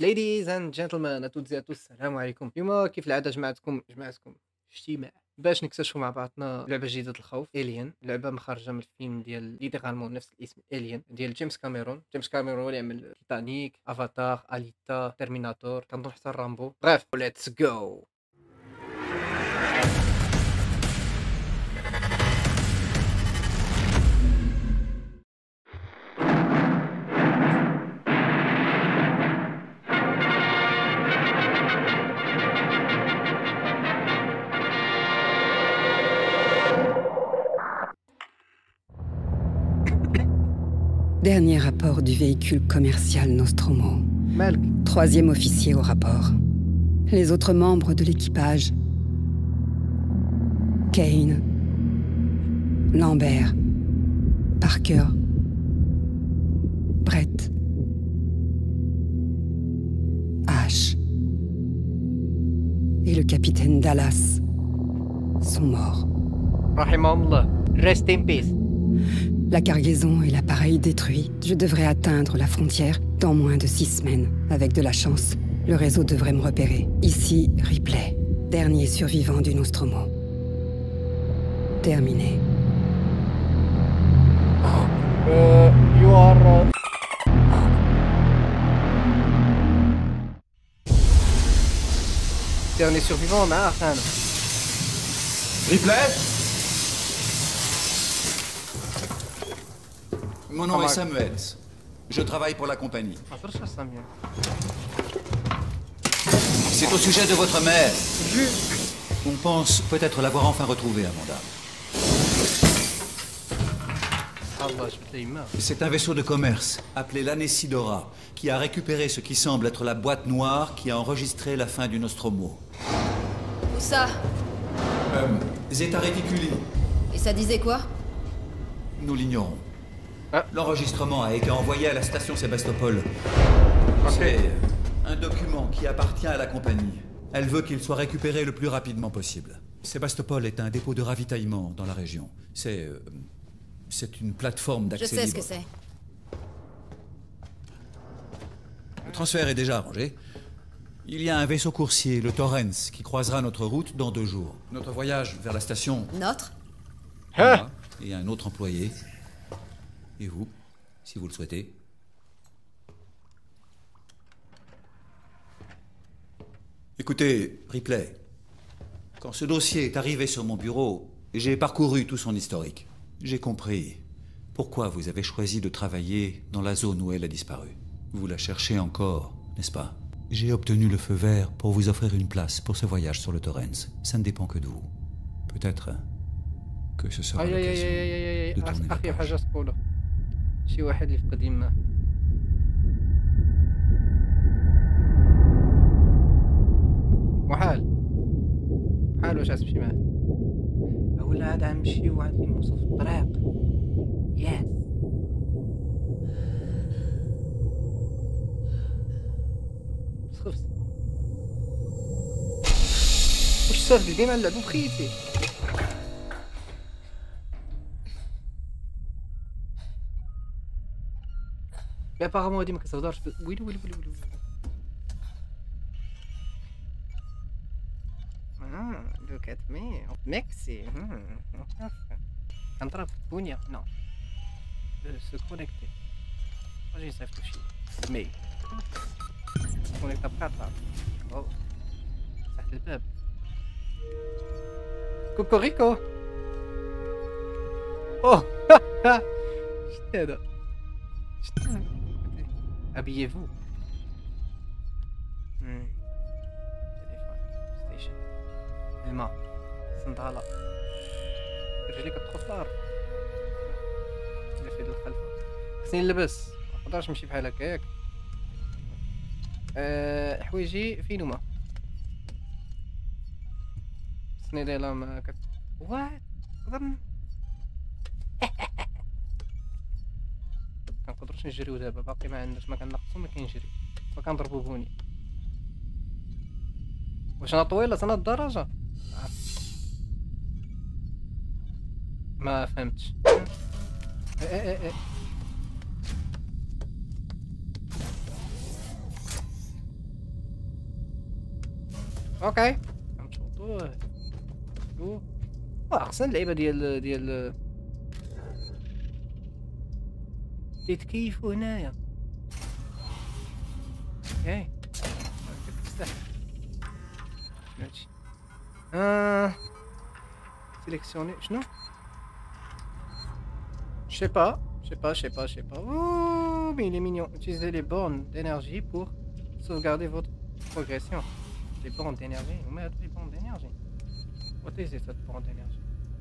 Ladies and gentlemen à toutes et à tous السلام عليكم اليوم كيف العادة جمعتكم اجتماع باش نكتشفوا مع بعضنا لعبة جديدة الخوف إليان لعبة مخرجة من الفيلم ديال ليترالمون نفس الاسم إليان ديال جيمس كاميرون هو اللي عمل تيتانيك افاتار اليتا ترميناتور كنظن حتى رامبو bref let's go. Dernier rapport du véhicule commercial Nostromo. مالك 3e officier au rapport. Les autres membres de l'équipage. Kane. Lambert. Parker. Brett. Ash. Et le capitaine Dallas sont morts. رحمهم الله rest in peace. La cargaison et l'appareil détruits, je devrais atteindre la frontière dans moins de 6 semaines. Avec de la chance, le réseau devrait me repérer. Ici, Ripley, dernier survivant du Nostromo. Terminé. You are dernier survivant مع أخانا Ripley. Mon nom est Comment- Samuels. Je travaille pour la compagnie. ما عرفتش أسامي. C'est au sujet de votre mère. On pense peut-être l'avoir enfin retrouvée, Amanda. الله جبت لي يما C'est un vaisseau de commerce appelé l'Anesidora qui a récupéré ce qui semble être la boîte noire qui a enregistré la fin du Nostromo. Où ça? Zeta Reticuli, Et ça disait quoi? nous l'ignorons. Ah. L'enregistrement a été envoyé à la station Sébastopol. C'est un document qui appartient à la compagnie. Elle veut qu'il soit récupéré le plus rapidement possible. Sébastopol est un dépôt de ravitaillement dans la région. C'est une plateforme Je d'accès sais ce libre. que c'est. Le transfert est déjà arrangé. Il y a un vaisseau coursier, le Torrens, qui croisera notre route dans 2 jours. Notre voyage vers la station, Notre? moi et un autre employé. Et vous, si vous le souhaitez. Écoutez, Ripley, quand ce dossier est arrivé sur mon bureau, j'ai parcouru tout son historique. J'ai compris pourquoi vous avez choisi de travailler dans la zone où elle a disparu. Vous la cherchez encore, n'est-ce pas? J'ai obtenu le feu vert pour vous offrir une place pour ce voyage sur le Torrens. Ça ne dépend que de vous. Peut-être que ce sera اي اي l'occasion اي اي de tourner la اخي page. حاجه تقولها شي واحد اللي فقد يماه محال واش غتمشي معاه ولا عاد غنمشيو عاد نموتو في الطريق ياس خفت واش صافي ديما نلعبو بخيتي لا باغامون هادي ما كتهضرش ويلي ويلي ويلي ويلي look at me Mexi كنضرب في البنية نو se connecter واش يصيفطو شي ميل كونيكتا بكارطة او فتحت الباب كوكوريكو اوه شتي هذا شتي habillez-vous تليفون ستيشن الماء صندالة رجلي كتدخل في الارض اللي في يد الخلفة خصني نلبس مقدرش نمشي بحال هكا ياك حوايجي فين هما خصني ديالها ما كت وات ظن كنقدروش نجريو دابا باقي ما عندناش ما كنقصو ما كنجري فكنضربو بوني واش انا طويلة انا الدرجة ما فهمتش اوكي غنشوطو شو خصنا اللعيبه ديال تيتكيفوا هنايا اوكي تستحق هادشي سيليكسيوني شنو je sais pas. Oh, mais il est mignon. Utilisez les bornes d'énergie pour sauvegarder votre progression. Les bornes d'énergie. Vous mettez les bornes d'énergie. What is it, cette borne d'énergie?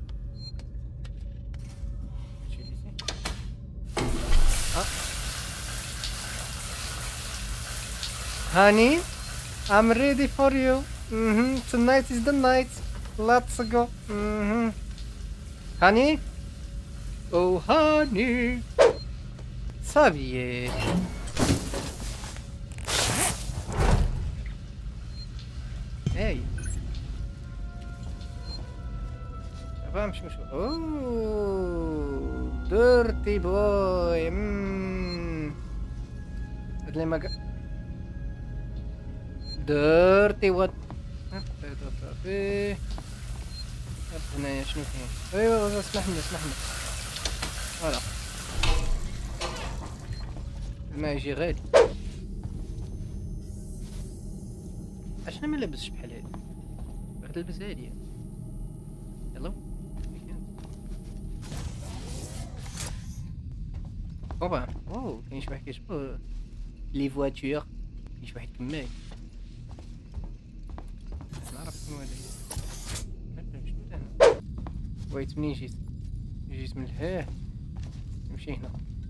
Utiliser. Ah. Honey, I'm ready for you. Tonight is the night. Let's go. Honey? Oh honey, صافي هاي شباب مش اوه ديرتي بوي هاد لي ماكا ديرتي وات صافي هنايا شنو كاين ايوا اسمح لي فوالا الماء يجي غالي علاش انا ما لابسش بحال هادي باغي نلبس هادي يلا اوبا اوه كاين شي واحد كيشبه لي فواتور كاين شي واحد كماي نعرف شنو هذا شنو هذا ويت منين جيت من هاه نمشي هنا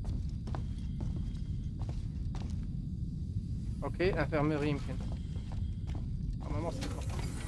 اوكي انفيرمير يمكن نورمالمون سي بون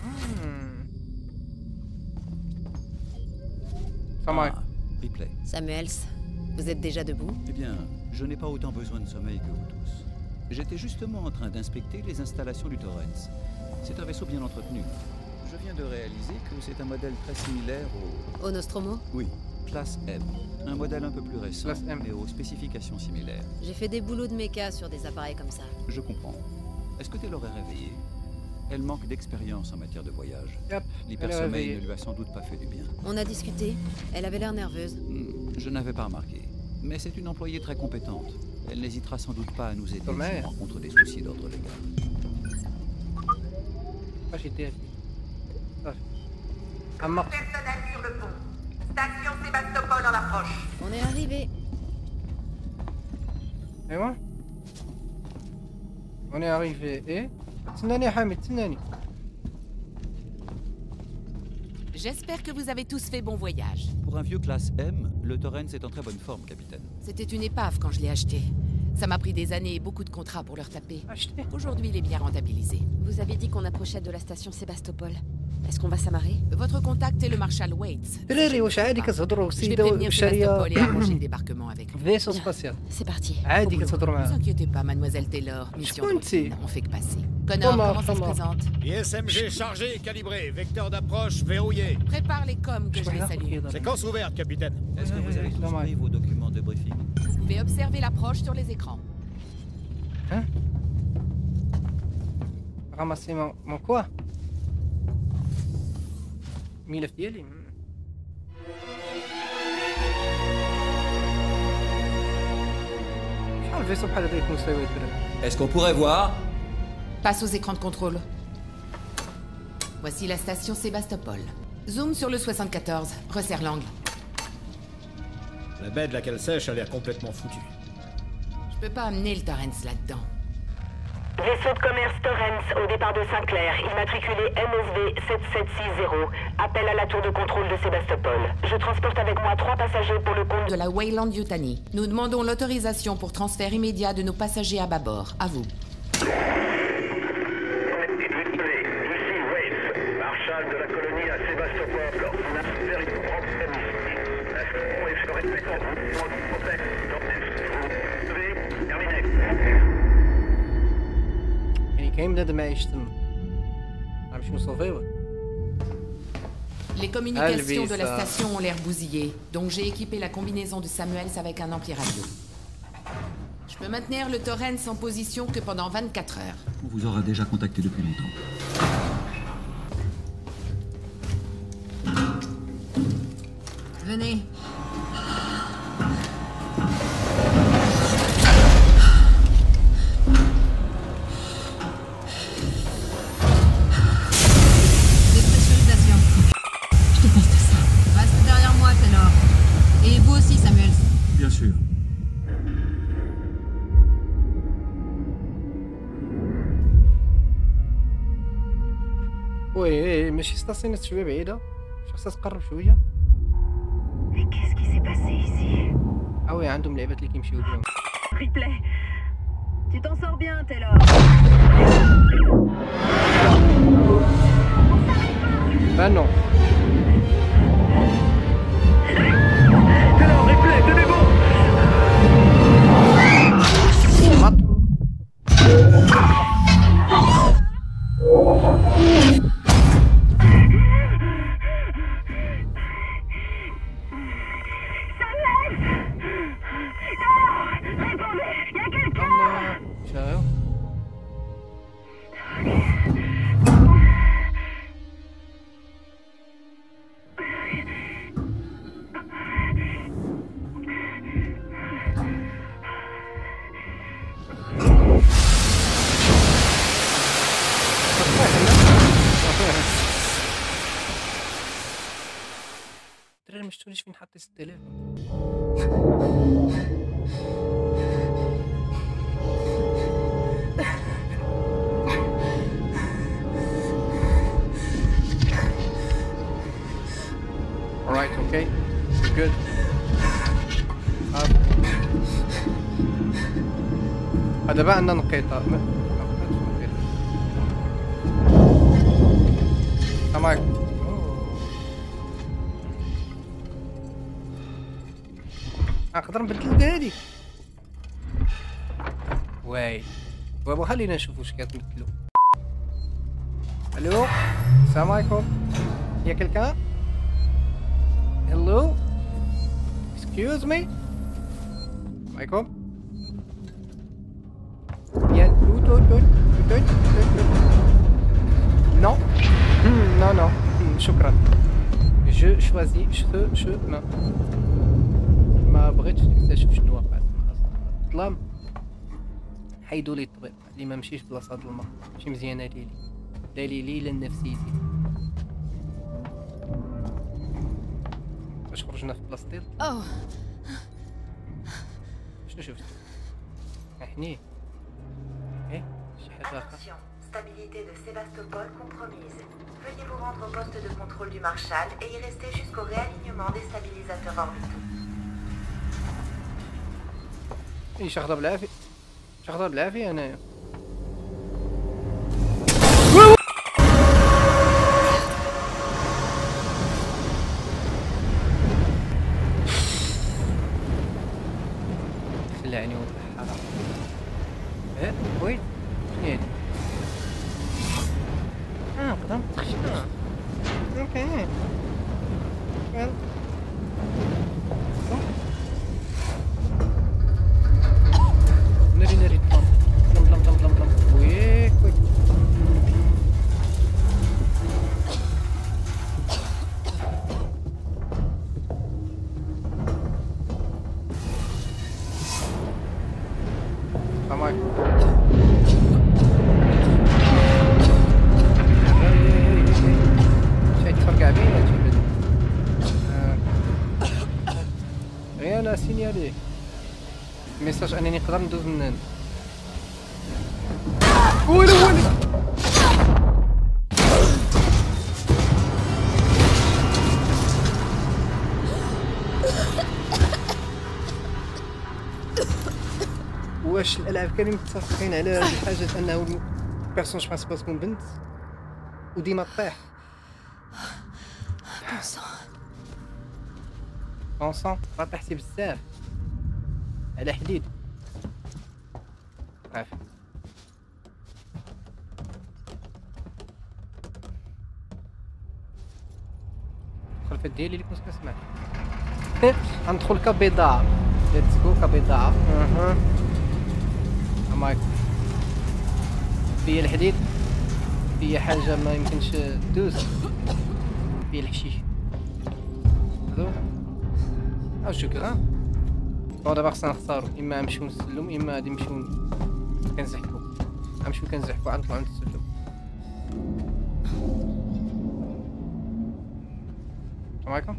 سامعك Ripley. Samuels, vous êtes déjà debout? Eh bien, je n'ai pas autant besoin de sommeil que vous tous. J'étais justement en train d'inspecter les installations du Torrens. C'est un vaisseau bien entretenu. Je viens de réaliser que c'est un modèle très similaire au... Au Nostromo? Oui, classe M. Un modèle un peu plus récent, Classe M. mais aux spécifications similaires. J'ai fait des boulots de méca sur des appareils comme ça. Je comprends. Est-ce que tu l'aurais réveillée? Elle manque d'expérience en matière de voyage. Yep, L'hypersommeil ne lui a sans doute pas fait du bien. On a discuté, elle avait l'air nerveuse. Je n'avais pas remarqué. Mais c'est une employée très compétente. Elle n'hésitera sans doute pas à nous aider si on rencontre des soucis d'ordre légal. Ah, j'étais à mort. Personnel sur le pont. Station Sébastopol en approche. On est arrivé. Et moi on est arrivé et تسناني حامد تسناني J'espère que vous avez tous fait bon voyage. Pour un vieux classe M, le Torrens est en très bonne forme, capitaine. C'était une épave quand je l'ai acheté. Ça m'a pris des années et beaucoup de contrats pour le retaper. acheté Aujourd'hui, il est bien rentabilisé. Vous avez dit qu'on approchait de la station Sébastopol. Est-ce qu'on va s'amarrer? Votre contact est le Marshal Waits. دراري واش عادي كتهضروا Je vais سيده prévenir وشاريه Sébastopol et arranger le débarquement avec lui. فيسو سباسيال C'est parti. عادي Au boulot. كتهضروا Ne vous معاه inquiétez pas, mademoiselle Taylor. Mission de Schmunzi. routine, on fait que passer. Connor, Thomas, comment ça se Thomas. présente? ISMG chargé et calibré. Vecteur d'approche verrouillé. Prépare les coms que je les salue. Séquence ouverte, capitaine. Est-ce que vous avez tous pris vos documents de briefing? Vous pouvez observer l'approche sur les écrans. Hein? Ramasser mon quoi? ملف ديالي شحال الفيسو بحال هذا يكون ساوي الدراري Est-ce qu'on pourrait voir? Passe aux écrans de contrôle. Voici la station Sébastopol. Zoom sur le 74. Resserre l'angle. La baie de laquelle sèche a l'air complètement foutue. Je peux pas amener le Torrens là-dedans. Vaisseau de commerce Torrens au départ de Saint-Clair, immatriculé NSV 7760. Appel à la tour de contrôle de Sébastopol. Je transporte avec moi 3 passagers pour le compte De la Wayland Yutani. Nous demandons l'autorisation pour transfert immédiat de nos passagers à bâbord. À vous. Ici Waits, marshal de la colonie à Sébastopol. On a fait une problème ici. La seconde est sur terminé. يعني كاين بنادم ما يشتم غنمشيو نصوفيوه Les communications de la Alvisa. station ont l'air bousillées, donc j'ai équipé la combinaison de Samuels avec un ampli radio. Je peux maintenir le Torrens en position que pendant 24 heures. On vous aura déjà contacté depuis longtemps. Venez. Dépressurisation. Je déteste ça. Reste derrière moi, Taylor. Et vous aussi, Samuels. Bien sûr. وي ماشي ستاسيونات شويه بعيده، شو خصها تقرب شويه. Mais qu'est-ce qui s'est passé ici? وي عندهم لعبات اللي كيمشيو بهم. Ripley, tu t'en sors bien, Taylor. Bah non. Taylor, Ripley, tenez bon! Mat. Allah. Ciao. ترى ما شفتونيش فين حطيت التليفون. Alright, okay. Good. هذا بقى عندنا نقيطة. تمام. نقدر نبدل هادي. واي. بابا خلينا نشوف واش كتمثلوا. الو السلام عليكم. يا كلكان؟ Hello? Excuse me? عليكم؟ يا Non? Non, non. شكرا. Je choisis ce chemin. ما بغيتش نكتشف شنو واقع الظلام. حيدوا لي الطبيب اللي ما مشيش بلاصه الظلمه، ماشي مزيانه ليلي. دليلي لنفسيتي. باش خرجنا في بلاصتي. Oh. شنو شفت؟ حني. ايه شي حاجه اخرى. Stabilité de Sébastopol compromise. Veuillez vous rendre au poste de contrôle du Marshall et y rester jusqu'au réalignement des stabilisateurs orbitaux. ايه شغله بالعافيه، شغله بالعافيه انايا. خلعني والله حرام. ايه وين شنو هادي؟ قدام تخشى. اوكي. ناري ضم وياك وياك. تمام. شي تفرقع بينا تجبد. غير انا سينيالي ميساج انني نقدر ندوز من هنا. ويلي واش الالعاب كانوا متفقين على هذه الحاجه انه البيرسونج برينسيبال تكون بنت وديما طيح. اونسون طيحتي بزاف على حديد. عافية. ندخل في الديالي اللي كنت كنسمع. غندخل كبيضاء. ليتس جو كبيضاء. مايك فيا الحديد، فيا حاجة ما يمكنش تدوز، فيا الحشيش. هذو جو كغان دابا خصنا نختارو اما نمشيو للسلم اما غادي نمشيو كنزحفو غنمشيو كنزحفو عاد نطلعو عند السلم السلام عليكم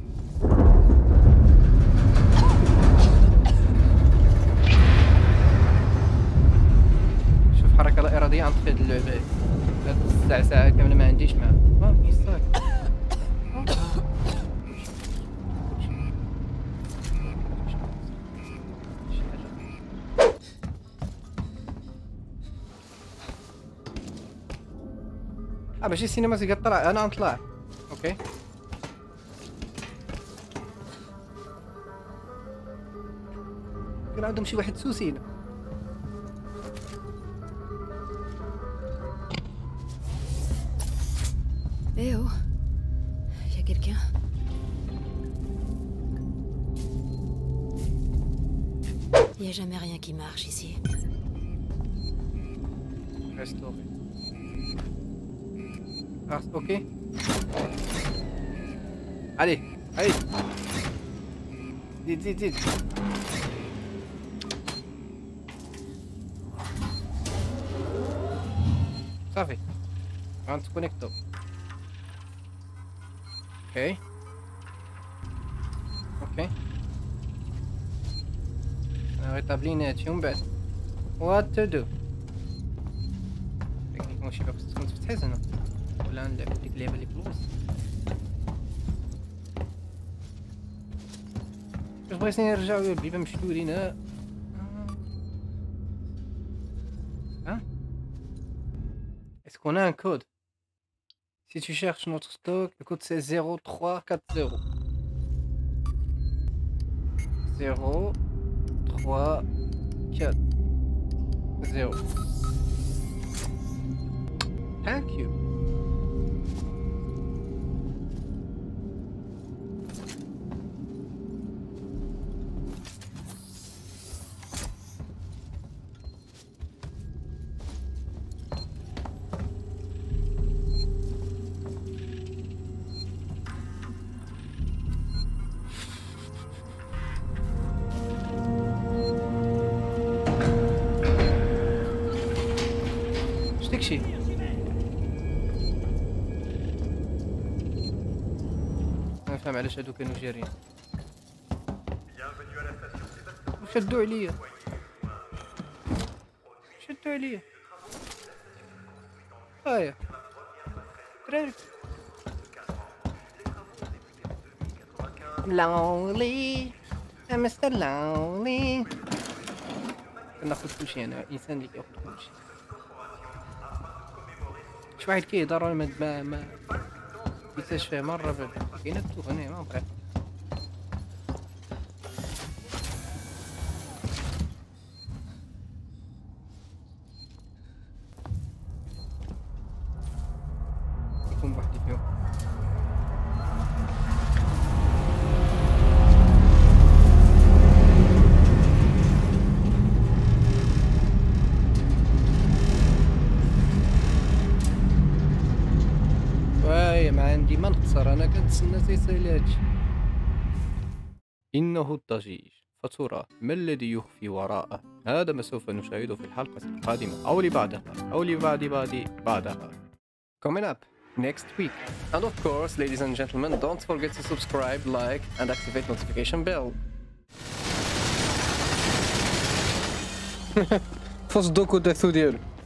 شوف حركة لا إرادية عن طفيت اللعبة هاد الساعة ساعة كاملة ما عنديش معاه يستاهل ماشي السينما تقدر طلع انا نطلع اوكي كان عندهم شي واحد سوسينا Eh oh, y a quelqu'un? Y a jamais rien qui marche ici. Restaurer. Ah, ok. Allez, allez. Zid. صافي غنتكونيكتو اوكي ريتابليناتي ومن بعد وات تو دو تكنيكمون شي باغي تكون تفتحات هنا ولا نلعب ديك اللعبه اللي في الوسط بغيتني نرجعو للبيبان مشلولين ها est-ce qu'on a un code? Si tu cherches notre stock, le code c'est 0340. 0340. Thank you. داكشي نفهم علاش هادو كانوا جارين شدوا عليا هايا دراري lonely I'm Mr. lonely كناخد كلشي انا انسان اللي كياخد كلشي شي واحد كيهضر ولا ما يتاش فيه مره بعد كاينه التوغني ما بقى يكون بوحدي فيهم ما عندي ما نخسر انا كنتسنى تيصيل هادشي انه الضجيج فترى ما الذي يخفي وراءه هذا ما سوف نشاهده في الحلقة القادمة او لبعدها او بعدها coming up next week and of course ladies and gentlemen don't forget to subscribe like and activate notification bell فاش دوكو داثو ديالو